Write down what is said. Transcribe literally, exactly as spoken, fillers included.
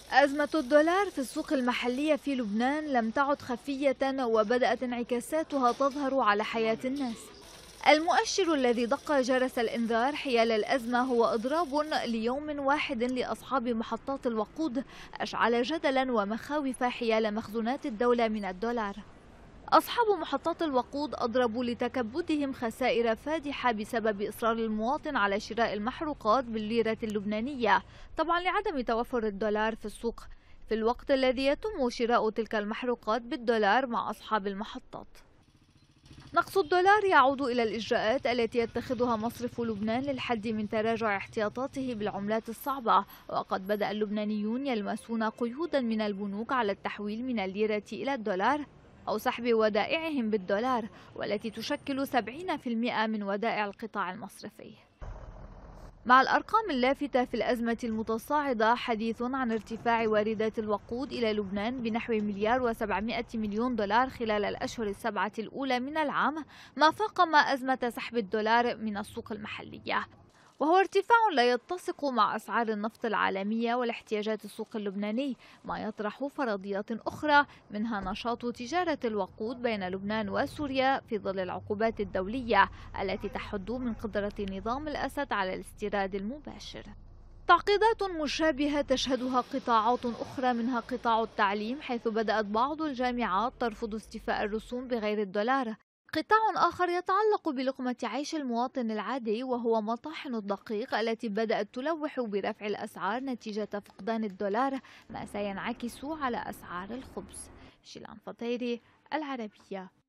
أزمة الدولار في السوق المحلية في لبنان لم تعد خفية، وبدأت انعكاساتها تظهر على حياة الناس. المؤشر الذي دق جرس الإنذار حيال الأزمة هو إضراب ليوم واحد لأصحاب محطات الوقود أشعل جدلا ومخاوف حيال مخزونات الدولة من الدولار. أصحاب محطات الوقود أضربوا لتكبدهم خسائر فادحة بسبب إصرار المواطن على شراء المحروقات بالليرة اللبنانية، طبعا لعدم توفر الدولار في السوق، في الوقت الذي يتم شراء تلك المحروقات بالدولار مع أصحاب المحطات. نقص الدولار يعود إلى الإجراءات التي يتخذها مصرف لبنان للحد من تراجع احتياطاته بالعملات الصعبة، وقد بدأ اللبنانيون يلمسون قيودا من البنوك على التحويل من الليرة إلى الدولار أو سحب ودائعهم بالدولار، والتي تشكل سبعين بالمئة من ودائع القطاع المصرفي. مع الأرقام اللافتة في الأزمة المتصاعدة، حديث عن ارتفاع واردات الوقود إلى لبنان بنحو مليار وسبعمائة مليون دولار خلال الأشهر السبعة الأولى من العام، ما فاقم أزمة سحب الدولار من السوق المحلية، وهو ارتفاع لا يتسق مع أسعار النفط العالمية والاحتياجات السوق اللبناني، ما يطرح فرضيات أخرى منها نشاط تجارة الوقود بين لبنان وسوريا في ظل العقوبات الدولية التي تحد من قدرة نظام الأسد على الاستيراد المباشر. تعقيدات مشابهة تشهدها قطاعات أخرى منها قطاع التعليم، حيث بدأت بعض الجامعات ترفض استيفاء الرسوم بغير الدولار. قطاع آخر يتعلق بلقمة عيش المواطن العادي، وهو مطاحن الدقيق التي بدأت تلوح برفع الأسعار نتيجة فقدان الدولار، ما سينعكس على أسعار الخبز. شيلان فطيري، العربية.